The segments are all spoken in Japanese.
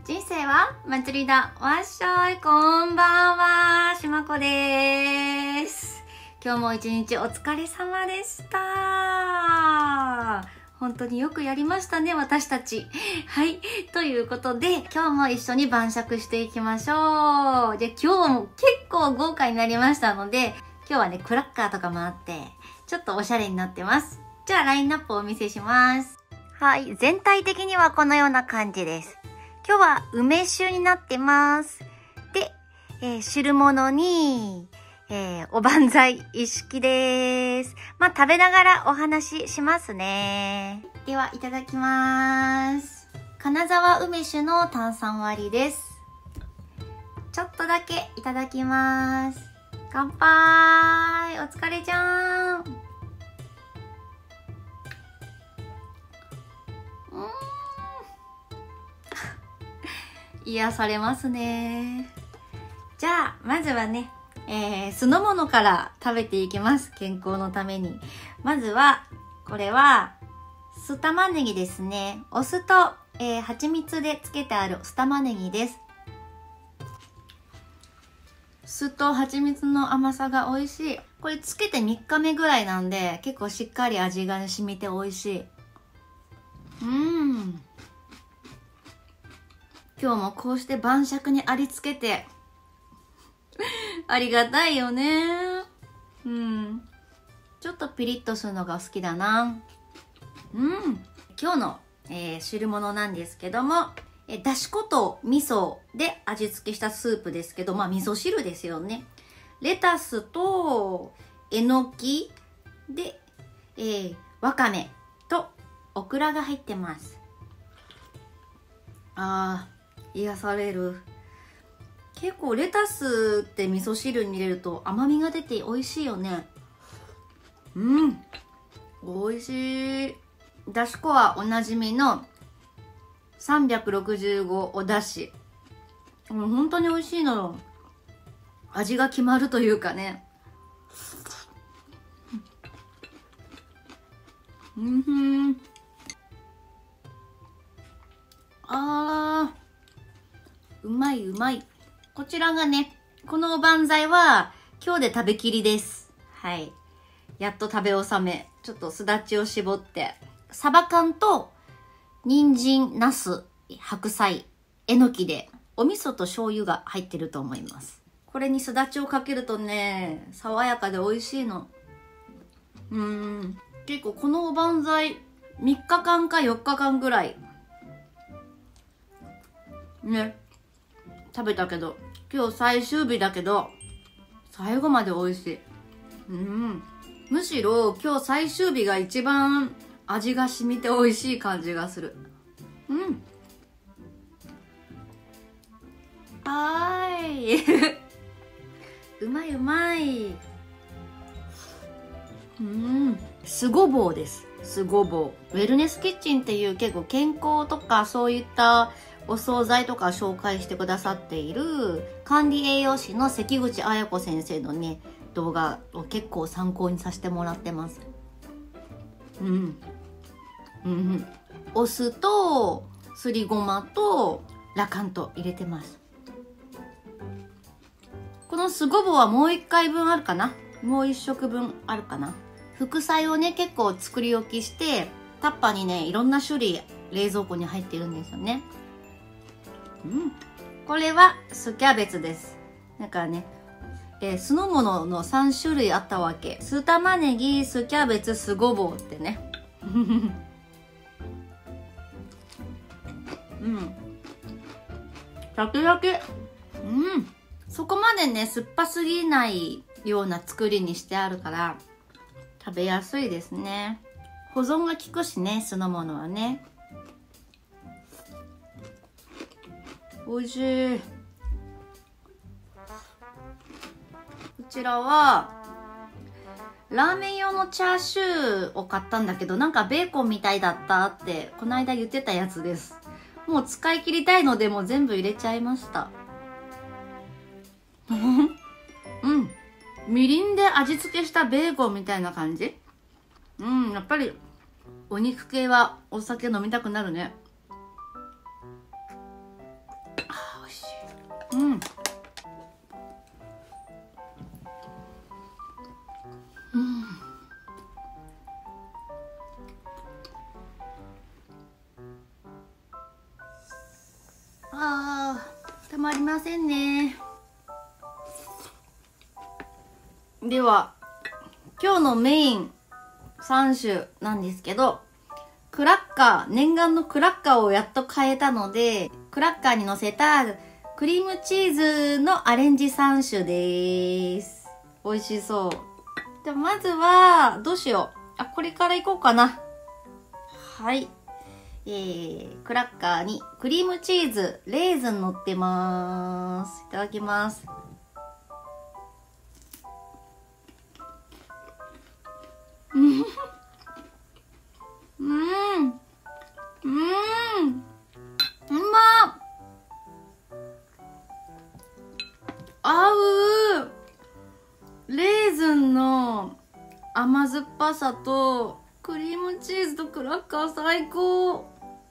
人生は祭りだ。わっしょい、こんばんは、しまこです。今日も一日お疲れ様でした。本当によくやりましたね、私たち。はい。ということで、今日も一緒に晩酌していきましょう。で、今日も結構豪華になりましたので、今日はね、クラッカーとかもあって、ちょっとおしゃれになってます。じゃあ、ラインナップをお見せします。はい。全体的にはこのような感じです。今日は梅酒になってます。で、汁物に、おばんざい一式です。まあ、食べながらお話ししますね。では、いただきます。金沢梅酒の炭酸割りです。ちょっとだけいただきます。乾杯。お疲れちゃん。癒されますね。じゃあ、まずはね、酢の物から食べていきます。健康のために。まずは、これは、酢玉ねぎですね。お酢と、蜂蜜でつけてある酢玉ねぎです。酢と蜂蜜の甘さが美味しい。これつけて3日目ぐらいなんで、結構しっかり味が染みて美味しい。今日もこうして晩酌にありつけてありがたいよね。ちょっとピリッとするのが好きだな。今日の、汁物なんですけども、だし粉と味噌で味付けしたスープですけど、まあ味噌汁ですよね。レタスとえのきで、わかめとオクラが入ってます。癒される。結構レタスって味噌汁に入れると甘みが出て美味しいよね。美味しい。だし粉はおなじみの365おだし。本当に美味しいのよ。味が決まるというかね。うまいうまい。こちらがね、このおばんざいは今日で食べきりです。はい。やっと食べ納め。ちょっとすだちを絞って、サバ缶と人参、ナス、白菜、えのきでお味噌と醤油が入ってると思います。これにすだちをかけるとね、爽やかで美味しいの。結構このおばんざい3日間か4日間ぐらいね、食べたけど、今日最終日だけど、最後まで美味しい。むしろ今日最終日が一番味が染みて美味しい感じがする。うまいうまい。酢ごぼうです。酢ごぼう。ウェルネスキッチンっていう結構健康とかそういったお惣菜とか紹介してくださっている管理栄養士の関口彩子先生のね、動画を結構参考にさせてもらってます。お酢とすりごまとラカント入れてます。この酢ごぼうはもう1回分あるかな、もう1食分あるかな。副菜をね、結構作り置きしてタッパーにね、いろんな種類冷蔵庫に入ってるんですよね。これは酢キャベツです。だからね、酢の物の3種類あったわけ。酢玉ねぎ、酢キャベツ、酢ごぼうってね。シャキシャキ。そこまでね、酸っぱすぎないような作りにしてあるから食べやすいですね。保存が効くしね、酢の物はね。美味しい。こちらはラーメン用のチャーシューを買ったんだけど、なんかベーコンみたいだったってこの間言ってたやつです。もう使い切りたいのでもう全部入れちゃいました。みりんで味付けしたベーコンみたいな感じ。やっぱりお肉系はお酒飲みたくなるね。 いしい。うん。うん。たまりませんね。では今日のメイン3種なんですけど、クラッカー、念願のクラッカーをやっと買えたので、クラッカーに乗せたクリームチーズのアレンジ3種です。美味しそう。じゃあまずはどうしよう。これからいこうかな。はい。クラッカーにクリームチーズ、レーズン乗ってます。いただきます。うん。うん。うん。うまっ。合う。レーズンの甘酸っぱさとクリームチーズとクラッカー最高。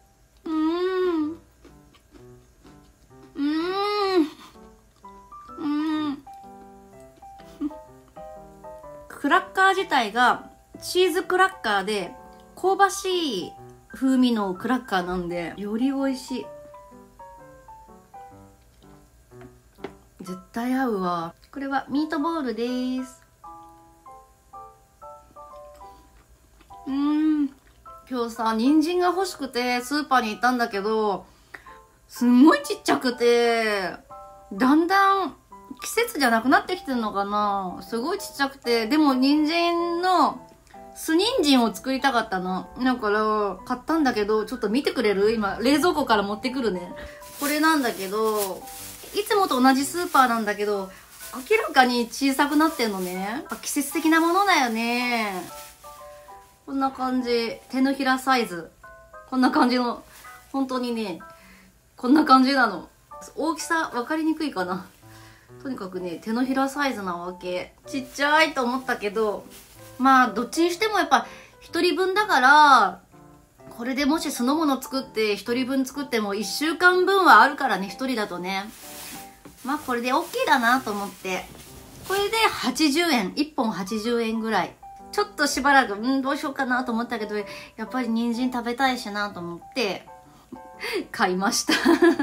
クラッカー自体がチーズクラッカーで香ばしい風味のクラッカーなんでより美味しい。絶対合うわ。これはミートボールです。今日さ、人参が欲しくてスーパーに行ったんだけど、すんごいちっちゃくて、だんだん季節じゃなくなってきてるのかな。すごいちっちゃくて、でも人参の酢人参を作りたかったの。だから買ったんだけど、ちょっと見てくれる？今冷蔵庫から持ってくるね。これなんだけど、いつもと同じスーパーなんだけど、明らかに小さくなってんのね。季節的なものだよね。こんな感じ。手のひらサイズ。こんな感じの、本当にね、こんな感じなの。大きさ分かりにくいかな。とにかくね、手のひらサイズなわけ。ちっちゃいと思ったけど、まあどっちにしてもやっぱ一人分だから、これでもし酢の物作って一人分作っても1週間分はあるからね、一人だとね。まあこれで OK だなと思って。これで80円。1本80円ぐらい。ちょっとしばらく、どうしようかなと思ったけど、やっぱり人参食べたいしなと思って、買いました。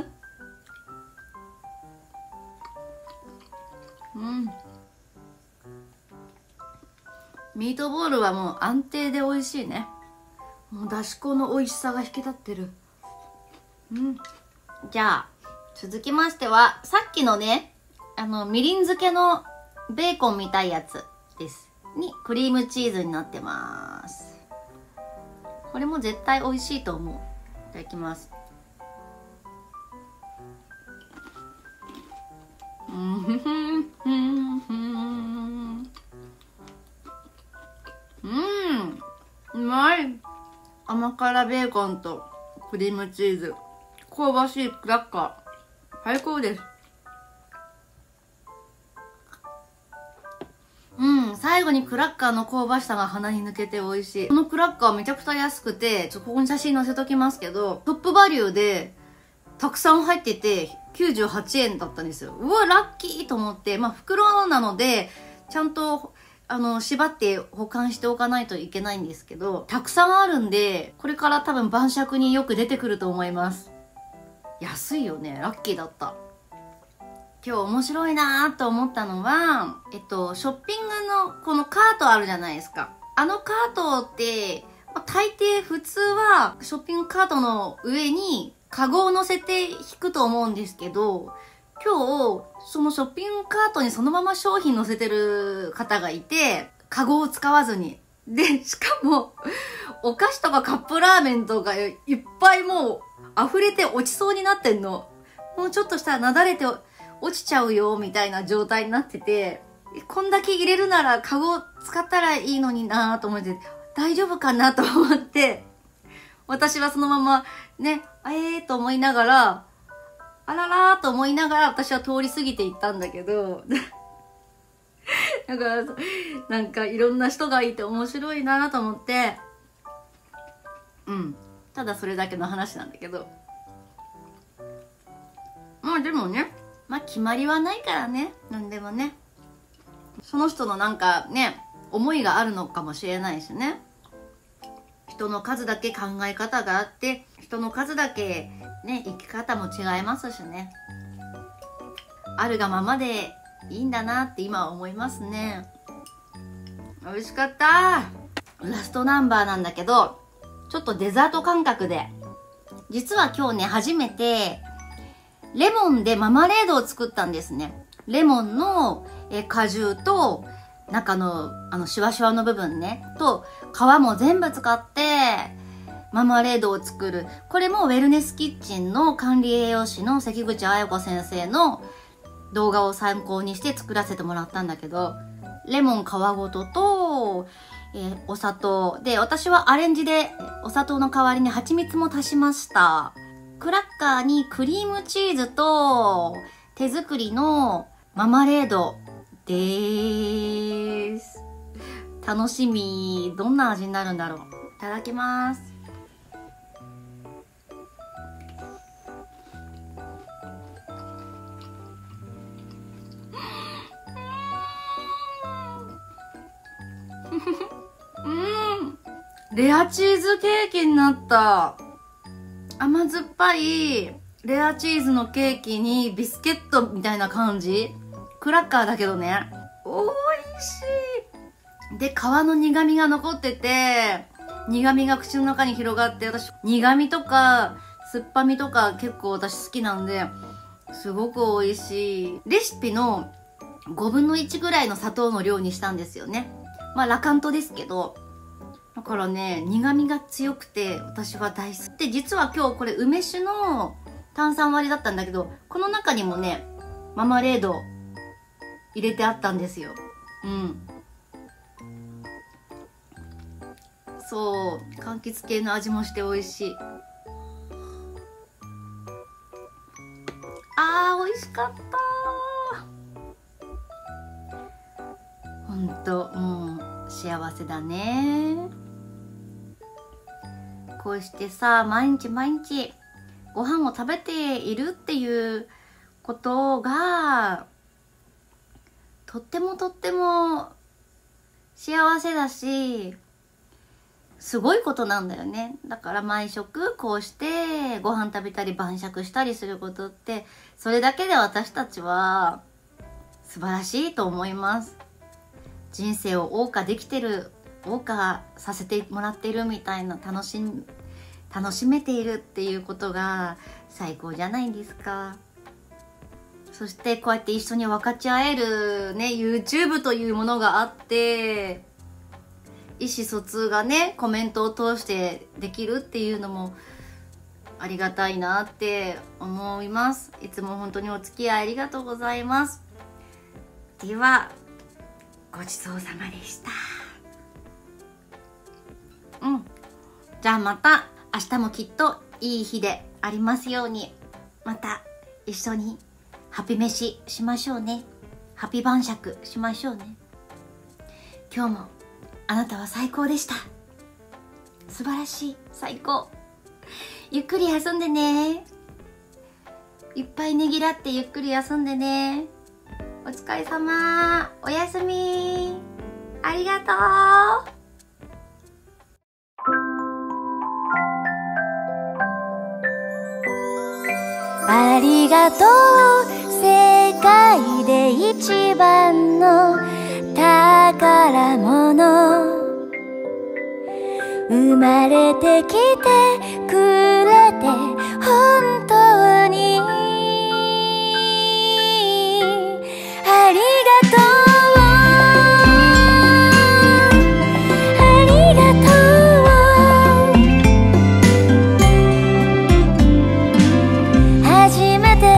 ミートボールはもう安定で美味しいね。もうだし粉の美味しさが引き立ってる。じゃあ、続きましては、さっきのね、みりん漬けのベーコンみたいやつです。に、クリームチーズになってます。これも絶対美味しいと思う。いただきます。うまい。甘辛ベーコンとクリームチーズ。香ばしいクラッカー。最高です。最後にクラッカーの香ばしさが鼻に抜けて美味しい。このクラッカーめちゃくちゃ安くて、ここに写真載せときますけど、トップバリューでたくさん入ってて98円だったんですよ。うわ、ラッキーと思って、袋なので、ちゃんと縛って保管しておかないといけないんですけど、たくさんあるんで、これから多分晩酌によく出てくると思います。安いよね。ラッキーだった。今日面白いなと思ったのは、ショッピングのこのカートあるじゃないですか。あのカートって、大抵普通はショッピングカートの上にカゴを乗せて引くと思うんですけど、今日、そのショッピングカートにそのまま商品乗せてる方がいて、カゴを使わずに。で、しかも、お菓子とかカップラーメンとかいっぱいもう溢れて落ちそうになってんの。もうちょっとしたらなだれて落ちちゃうよ、みたいな状態になってて、こんだけ入れるならカゴ使ったらいいのになぁと思って、大丈夫かなと思って、私はそのままね、と思いながら、あららーと思いながら私は通り過ぎていったんだけど、だからなんかいろんな人がいて面白いなと思って、ただそれだけの話なんだけど、もうあでもね、決まりはないからね、なんでもね。その人のなんかね、思いがあるのかもしれないしね。人の数だけ考え方があって、人の数だけね、生き方も違いますしね。あるがままでいいんだなって今は思いますね。美味しかった。ラストナンバーなんだけど、ちょっとデザート感覚で。実は今日ね、初めて、レモンでママレードを作ったんですね。レモンの果汁と、中のシワシワの部分ね、と、皮も全部使って、ママレードを作る。これもウェルネスキッチンの管理栄養士の関口彩子先生の動画を参考にして作らせてもらったんだけど、レモン皮ごとと、お砂糖で、私はアレンジでお砂糖の代わりに蜂蜜も足しました。クラッカーにクリームチーズと手作りのママレードでーす。楽しみ。どんな味になるんだろう。いただきます。レアチーズケーキになった。甘酸っぱいレアチーズのケーキにビスケットみたいな感じ。クラッカーだけどね。おいしい。で、皮の苦味が残ってて、苦味が口の中に広がって、私、苦味とか、酸っぱみとか結構私好きなんで、すごく美味しい。レシピの5分の1ぐらいの砂糖の量にしたんですよね。ラカントですけど、だからね、苦味が強くて私は大好き。で、実は今日これ梅酒の炭酸割りだったんだけど、この中にもね、ママレード入れてあったんですよ。うん。そう、柑橘系の味もして美味しい。美味しかった。ほんと、もう幸せだね。こうしてさ、毎日毎日ご飯を食べているっていうことがとってもとっても幸せだし、すごいことなんだよね。だから毎食こうしてご飯食べたり晩酌したりすることって、それだけで私たちは素晴らしいと思います。人生を謳歌できてる、謳歌させてもらっているみたいな、楽しめているっていうことが最高じゃないですか。そしてこうやって一緒に分かち合えるね、YouTube というものがあって、意思疎通がね、コメントを通してできるっていうのもありがたいなって思います。いつも本当にお付き合いありがとうございます。では、ごちそうさまでした。じゃあまた明日もきっといい日でありますように、また一緒にハピ飯しましょうね。ハピ晩酌しましょうね。今日もあなたは最高でした。素晴らしい。最高。ゆっくり休んでね。いっぱいねぎらってゆっくり休んでね。お疲れ様。おやすみ。ありがとう。 ありがとう。世界で一番の宝物。生まれてきてくれて本当